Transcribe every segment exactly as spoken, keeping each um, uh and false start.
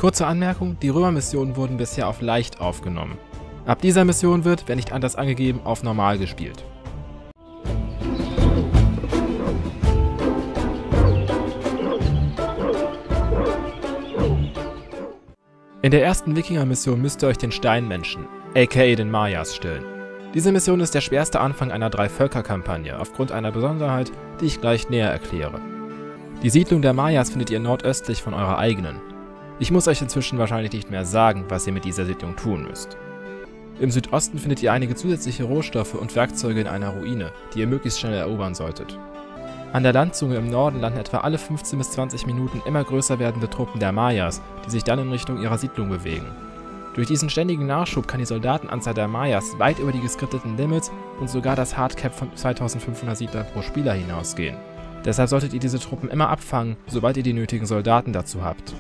Kurze Anmerkung, die Römer-Missionen wurden bisher auf leicht aufgenommen. Ab dieser Mission wird, wenn nicht anders angegeben, auf normal gespielt. In der ersten Wikinger-Mission müsst ihr euch den Steinmenschen, aka den Mayas, stellen. Diese Mission ist der schwerste Anfang einer Drei-Völker-Kampagne, aufgrund einer Besonderheit, die ich gleich näher erkläre. Die Siedlung der Mayas findet ihr nordöstlich von eurer eigenen. Ich muss euch inzwischen wahrscheinlich nicht mehr sagen, was ihr mit dieser Siedlung tun müsst. Im Südosten findet ihr einige zusätzliche Rohstoffe und Werkzeuge in einer Ruine, die ihr möglichst schnell erobern solltet. An der Landzunge im Norden landen etwa alle fünfzehn bis zwanzig Minuten immer größer werdende Truppen der Mayas, die sich dann in Richtung ihrer Siedlung bewegen. Durch diesen ständigen Nachschub kann die Soldatenanzahl der Mayas weit über die geskripteten Limits und sogar das Hardcap von zweitausendfünfhundert Siedler pro Spieler hinausgehen. Deshalb solltet ihr diese Truppen immer abfangen, sobald ihr die nötigen Soldaten dazu habt.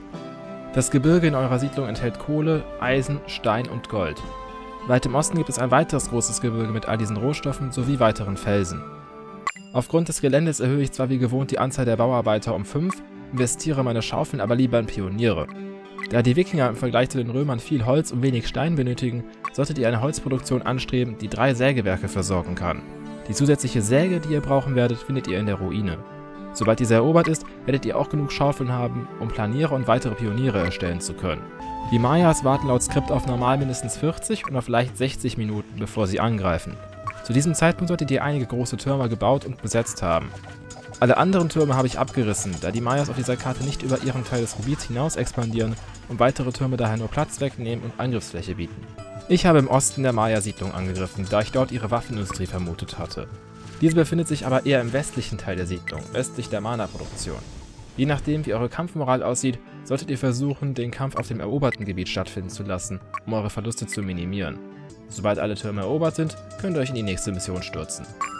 Das Gebirge in eurer Siedlung enthält Kohle, Eisen, Stein und Gold. Weit im Osten gibt es ein weiteres großes Gebirge mit all diesen Rohstoffen sowie weiteren Felsen. Aufgrund des Geländes erhöhe ich zwar wie gewohnt die Anzahl der Bauarbeiter um fünf, investiere meine Schaufeln aber lieber in Pioniere. Da die Wikinger im Vergleich zu den Römern viel Holz und wenig Stein benötigen, solltet ihr eine Holzproduktion anstreben, die drei Sägewerke versorgen kann. Die zusätzliche Säge, die ihr brauchen werdet, findet ihr in der Ruine. Sobald diese erobert ist, werdet ihr auch genug Schaufeln haben, um Planiere und weitere Pioniere erstellen zu können. Die Mayas warten laut Skript auf normal mindestens vierzig und auf leicht sechzig Minuten, bevor sie angreifen. Zu diesem Zeitpunkt solltet ihr einige große Türme gebaut und besetzt haben. Alle anderen Türme habe ich abgerissen, da die Mayas auf dieser Karte nicht über ihren Teil des Gebiets hinaus expandieren und weitere Türme daher nur Platz wegnehmen und Angriffsfläche bieten. Ich habe im Osten der Maya-Siedlung angegriffen, da ich dort ihre Waffenindustrie vermutet hatte. Diese befindet sich aber eher im westlichen Teil der Siedlung, östlich der Mana-Produktion. Je nachdem, wie eure Kampfmoral aussieht, solltet ihr versuchen, den Kampf auf dem eroberten Gebiet stattfinden zu lassen, um eure Verluste zu minimieren. Sobald alle Türme erobert sind, könnt ihr euch in die nächste Mission stürzen.